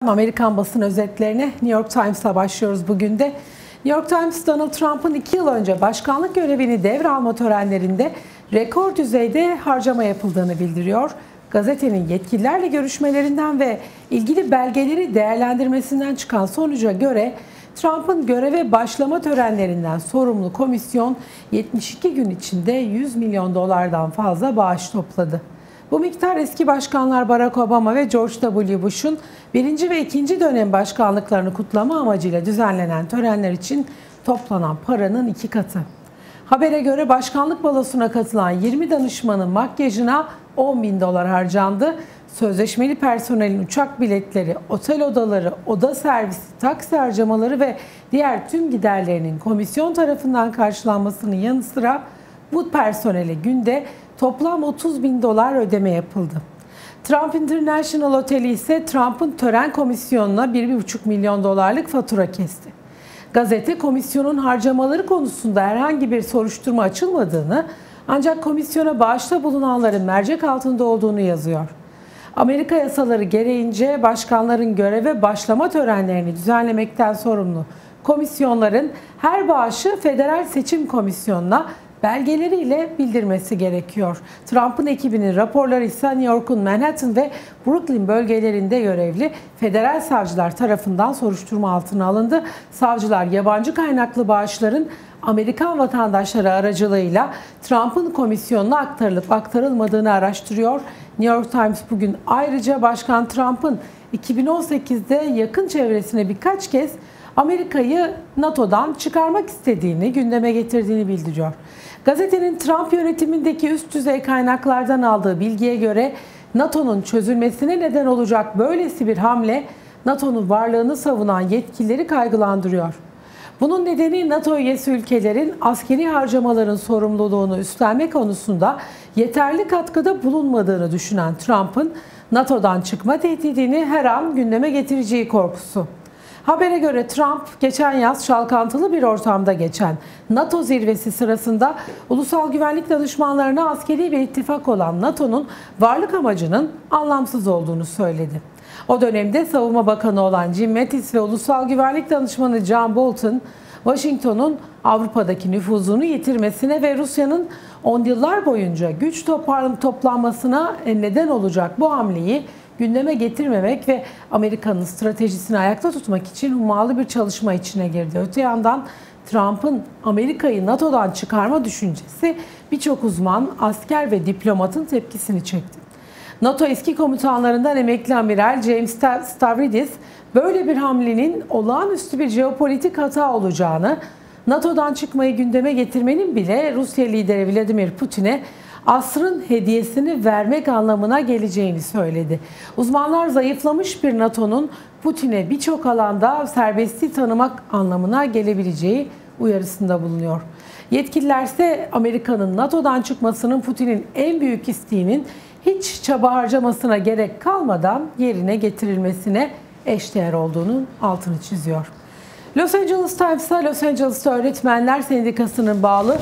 Amerikan basın özetlerine New York Times'la başlıyoruz bugün de. New York Times, Donald Trump'ın 2 yıl önce başkanlık görevini devralma törenlerinde rekor düzeyde harcama yapıldığını bildiriyor. Gazetenin yetkililerle görüşmelerinden ve ilgili belgeleri değerlendirmesinden çıkan sonuca göre Trump'ın göreve başlama törenlerinden sorumlu komisyon 72 gün içinde 100 milyon dolardan fazla bağış topladı. Bu miktar eski başkanlar Barack Obama ve George W. Bush'un 1. ve 2. dönem başkanlıklarını kutlama amacıyla düzenlenen törenler için toplanan paranın 2 katı. Habere göre başkanlık balosuna katılan 20 danışmanın makyajına 10 bin dolar harcandı. Sözleşmeli personelin uçak biletleri, otel odaları, oda servisi, taksi harcamaları ve diğer tüm giderlerinin komisyon tarafından karşılanmasının yanı sıra bu personele günde toplam 30 bin dolar ödeme yapıldı. Trump International Oteli ise Trump'ın tören komisyonuna 1,5 milyon dolarlık fatura kesti. Gazete komisyonun harcamaları konusunda herhangi bir soruşturma açılmadığını, ancak komisyona bağışta bulunanların mercek altında olduğunu yazıyor. Amerika yasaları gereğince başkanların göreve başlama törenlerini düzenlemekten sorumlu komisyonların her bağışı Federal Seçim Komisyonu'na belgeleriyle bildirmesi gerekiyor. Trump'ın ekibinin raporları ise New York'un Manhattan ve Brooklyn bölgelerinde görevli federal savcılar tarafından soruşturma altına alındı. Savcılar yabancı kaynaklı bağışların Amerikan vatandaşları aracılığıyla Trump'ın komisyonuna aktarılıp aktarılmadığını araştırıyor. New York Times bugün ayrıca Başkan Trump'ın 2018'de yakın çevresine birkaç kez Amerika'yı NATO'dan çıkarmak istediğini, gündeme getirdiğini bildiriyor. Gazetenin Trump yönetimindeki üst düzey kaynaklardan aldığı bilgiye göre NATO'nun çözülmesine neden olacak böylesi bir hamle NATO'nun varlığını savunan yetkilileri kaygılandırıyor. Bunun nedeni NATO üyesi ülkelerin askeri harcamaların sorumluluğunu üstlenme konusunda yeterli katkıda bulunmadığını düşünen Trump'ın NATO'dan çıkma tehdidini her an gündeme getireceği korkusu. Habere göre Trump geçen yaz çalkantılı bir ortamda geçen NATO zirvesi sırasında ulusal güvenlik danışmanlarına askeri bir ittifak olan NATO'nun varlık amacının anlamsız olduğunu söyledi. O dönemde Savunma Bakanı olan Jim Mattis ve ulusal güvenlik danışmanı John Bolton, Washington'un Avrupa'daki nüfuzunu yitirmesine ve Rusya'nın 10 yıllar boyunca güç toplanmasına neden olacak bu hamleyi gündeme getirmemek ve Amerika'nın stratejisini ayakta tutmak için hummalı bir çalışma içine girdi. Öte yandan Trump'ın Amerika'yı NATO'dan çıkarma düşüncesi birçok uzman, asker ve diplomatın tepkisini çekti. NATO eski komutanlarından emekli amiral James Stavridis, böyle bir hamlenin olağanüstü bir jeopolitik hata olacağını, NATO'dan çıkmayı gündeme getirmenin bile Rusya lideri Vladimir Putin'e asrın hediyesini vermek anlamına geleceğini söyledi. Uzmanlar zayıflamış bir NATO'nun Putin'e birçok alanda serbestliği tanımak anlamına gelebileceği uyarısında bulunuyor. Yetkililer ise Amerika'nın NATO'dan çıkmasının Putin'in en büyük isteğinin hiç çaba harcamasına gerek kalmadan yerine getirilmesine eşdeğer olduğunun altını çiziyor. Los Angeles Times'a Los Angeles'ta Öğretmenler Sendikası'nın bağlı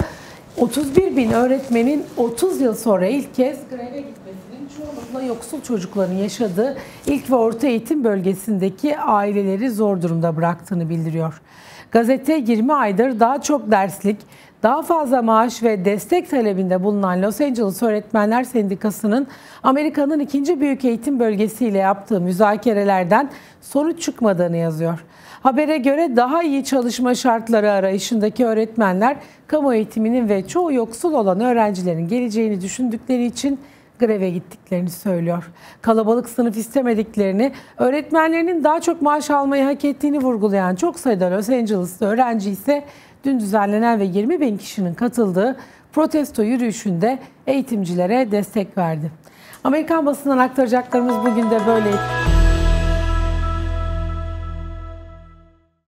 31 bin öğretmenin 30 yıl sonra ilk kez greve gitmesinin çoğunlukla yoksul çocukların yaşadığı ilk ve orta eğitim bölgesindeki aileleri zor durumda bıraktığını bildiriyor. Gazete 20 aydır daha çok derslik, daha fazla maaş ve destek talebinde bulunan Los Angeles Öğretmenler Sendikası'nın Amerika'nın ikinci büyük eğitim bölgesiyle yaptığı müzakerelerden sonuç çıkmadığını yazıyor. Habere göre daha iyi çalışma şartları arayışındaki öğretmenler, kamu eğitiminin ve çoğu yoksul olan öğrencilerin geleceğini düşündükleri için greve gittiklerini söylüyor. Kalabalık sınıf istemediklerini, öğretmenlerinin daha çok maaş almayı hak ettiğini vurgulayan çok sayıda Los Angeles'lı öğrenci ise dün düzenlenen ve 20 bin kişinin katıldığı protesto yürüyüşünde eğitimcilere destek verdi. Amerikan basından aktaracaklarımız bugün de böyleydi.